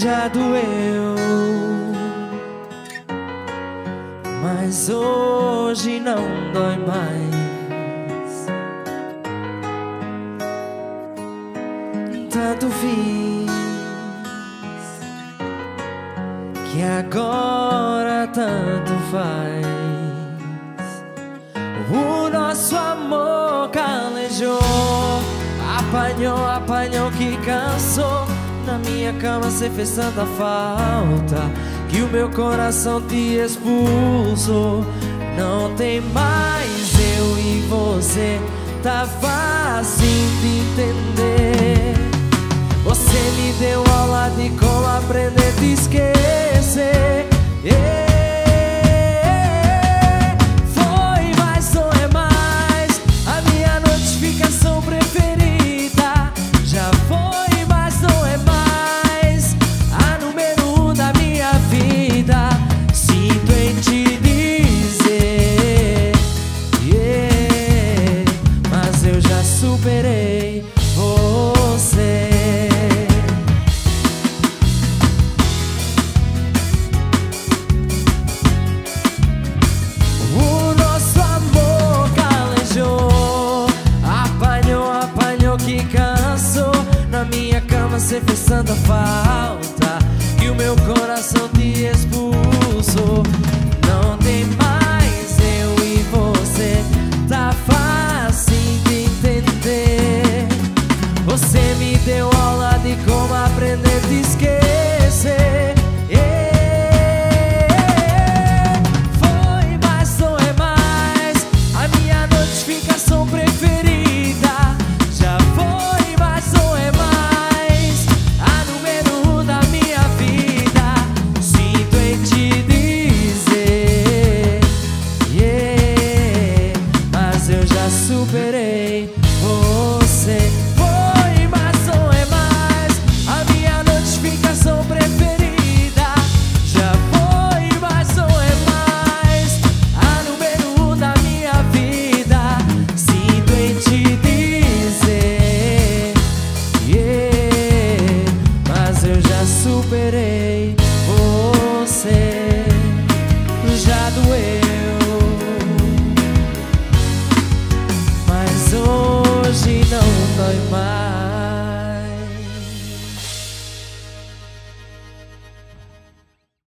já doeu, mas hoje não dói mais. Tanto fiz que agora tanto faz. O nosso amor calejou, apanhou que cansou. Na minha cama cê fez tanta falta que o meu coração te expulsou. Não tem mais eu e você, tá fácil de entender. Você me deu aula de como aprender a te esquecer. Foi, mas não é mais a minha notificação preferida. Já foi, mas não é mais a número 1 da minha vida. Sinto em te dizer, mas eu já superei você. O nosso amor calejou, apanhou que cansou. Na minha cama cê fez tanta falta que o meu coração te expulsou.